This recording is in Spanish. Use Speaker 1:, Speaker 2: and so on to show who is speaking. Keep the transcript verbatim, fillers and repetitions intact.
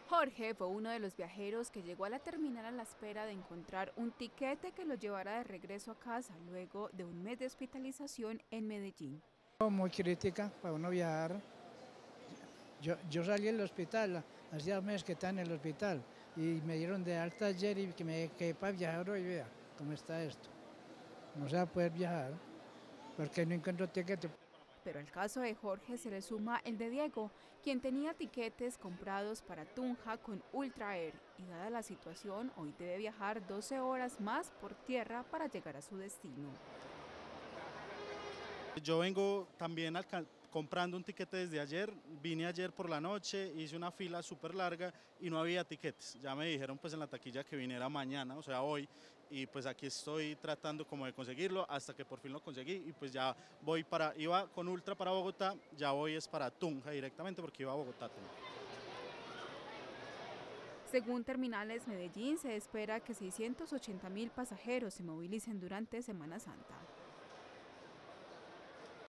Speaker 1: Jorge fue uno de los viajeros que llegó a la terminal a la espera de encontrar un tiquete que lo llevara de regreso a casa luego de un mes de hospitalización en Medellín.
Speaker 2: Muy crítica para uno viajar. Yo, yo salí del hospital, hacía meses que estaba en el hospital y me dieron de alta ayer y que me quedé para viajar hoy, vea cómo está esto. No se va a poder viajar porque no encuentro tiquete.
Speaker 1: Pero al caso de Jorge se le suma el de Diego, quien tenía tiquetes comprados para Tunja con Ultra Air y dada la situación hoy debe viajar doce horas más por tierra para llegar a su destino.
Speaker 3: Yo vengo también comprando un tiquete desde ayer, vine ayer por la noche, hice una fila súper larga y no había tiquetes. Ya me dijeron pues en la taquilla que viniera mañana, o sea hoy, y pues aquí estoy tratando como de conseguirlo hasta que por fin lo conseguí y pues ya voy para, iba con Ultra para Bogotá, ya voy es para Tunja directamente porque iba a Bogotá. Tunja.
Speaker 1: Según Terminales Medellín, se espera que seiscientos ochenta mil pasajeros se movilicen durante Semana Santa.